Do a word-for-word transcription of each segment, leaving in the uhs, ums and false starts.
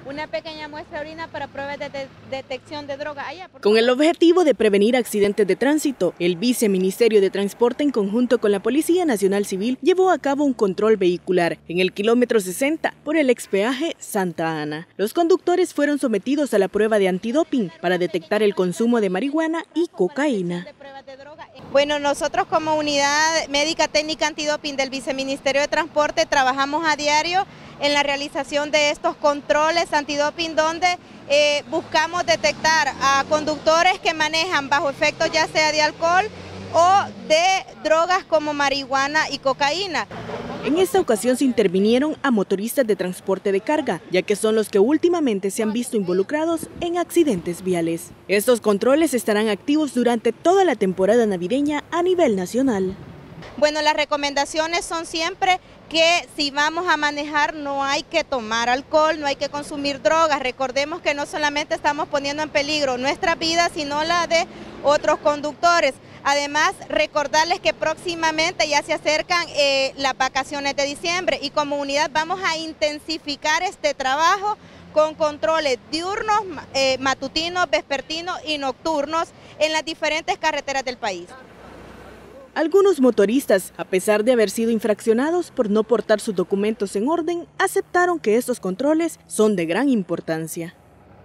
una pequeña muestra de orina para pruebas de, de detección de droga. Allá, con el objetivo de prevenir accidentes de tránsito, el Viceministerio de Transporte en conjunto con la Policía Nacional Civil llevó a cabo un control vehicular en el kilómetro sesenta por el expeaje Santa Ana. Los conductores fueron sometidos a la prueba de antidoping para detectar el consumo de marihuana y cocaína. Bueno, nosotros como unidad médica técnica antidoping del Viceministerio de Transporte trabajamos a diario en la realización de estos controles antidoping donde eh, buscamos detectar a conductores que manejan bajo efectos ya sea de alcohol o de drogas como marihuana y cocaína. En esta ocasión se intervinieron a motoristas de transporte de carga, ya que son los que últimamente se han visto involucrados en accidentes viales. Estos controles estarán activos durante toda la temporada navideña a nivel nacional. Bueno, las recomendaciones son siempre que si vamos a manejar no hay que tomar alcohol, no hay que consumir drogas. Recordemos que no solamente estamos poniendo en peligro nuestra vida, sino la de otros conductores. Además, recordarles que próximamente ya se acercan eh, las vacaciones de diciembre y como unidad vamos a intensificar este trabajo con controles diurnos, eh, matutinos, vespertinos y nocturnos en las diferentes carreteras del país. Algunos motoristas, a pesar de haber sido infraccionados por no portar sus documentos en orden, aceptaron que estos controles son de gran importancia.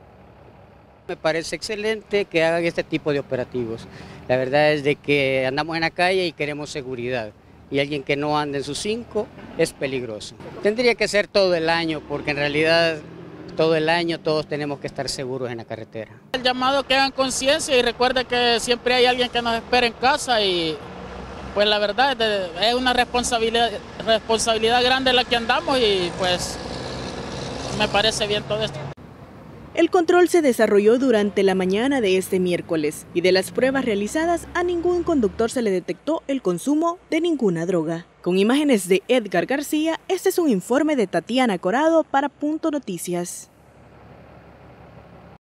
Me parece excelente que hagan este tipo de operativos. La verdad es de que andamos en la calle y queremos seguridad. Y alguien que no ande en sus cinco es peligroso. Tendría que ser todo el año, porque en realidad todo el año todos tenemos que estar seguros en la carretera. El llamado que hagan conciencia y recuerde que siempre hay alguien que nos espera en casa y pues la verdad es una responsabilidad, responsabilidad grande la que andamos y pues me parece bien todo esto. El control se desarrolló durante la mañana de este miércoles y de las pruebas realizadas a ningún conductor se le detectó el consumo de ninguna droga. Con imágenes de Edgar García, este es un informe de Tatiana Corado para Punto Noticias.